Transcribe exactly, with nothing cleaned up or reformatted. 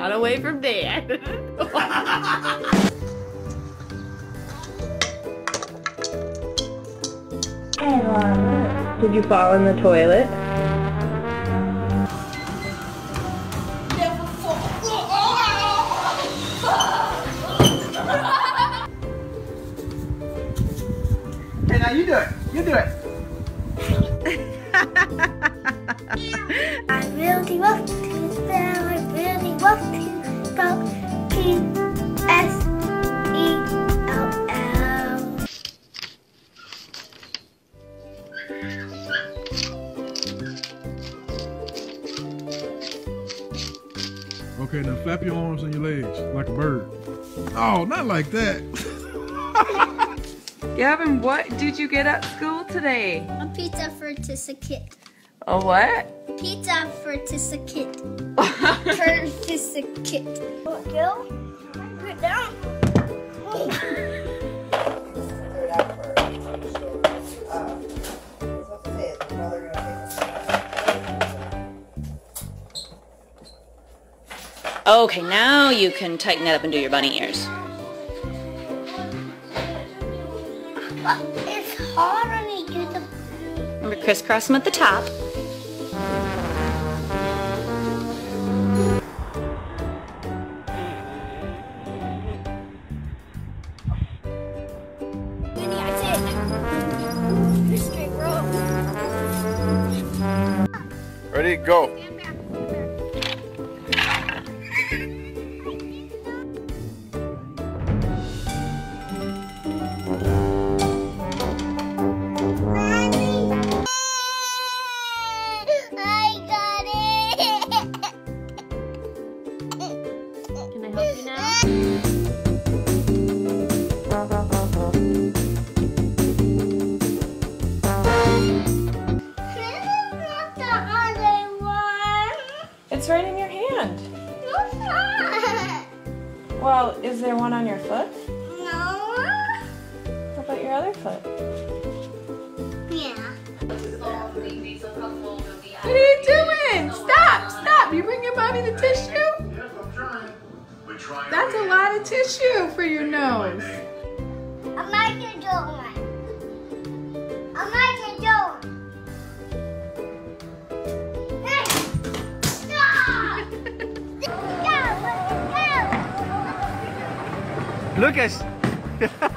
Not away from Dad. Did you fall in the toilet? Hey, now you do it. You do it. I really want to spell, I really want to spell P S E L L. Okay, now flap your arms and your legs like a bird. Oh, not like that. Gavin, what did you get at school today? A pizza for Tisakit. A what? Pizza for Tisakit. For Tisakit. Go. Put it down. Okay, now you can tighten it up and do your bunny ears. But it's hard when you do the... Remember, crisscross them at the top. Minnie, I did. Straight row. Ready, go. It's right in your hand. No, it's not. Well, is there one on your foot? No. How about your other foot? Yeah. What are you doing? Stop! Stop! You bringing mommy the tissue? That's a lot of tissue for your nose. I'm making doing. I'm making doing. Hey! Stop! Go! Go! Lucas.